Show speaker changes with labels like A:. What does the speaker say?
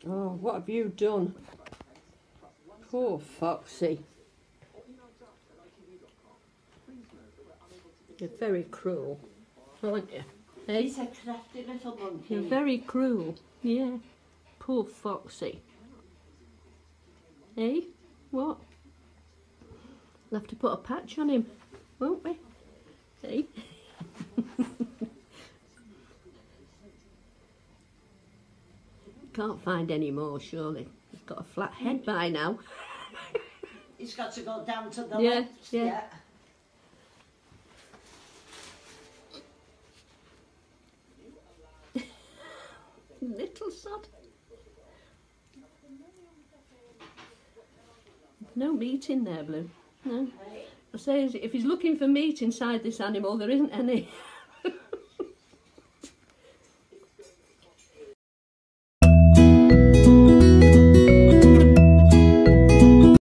A: Oh, what have you done? Poor Foxy. You're very cruel, aren't you? Hey?
B: He's a crafty little monkey.
A: You're very cruel. Yeah. Poor Foxy. Hey? What? We'll have to put a patch on him, won't we? Hey? Can't find any more, surely. He's got a flat head by now.
B: He's got to go down to the
A: Yeah,
B: left.
A: yeah. Little sod. No meat in there, Blue. No. I say, if he's looking for meat inside this animal, there isn't any.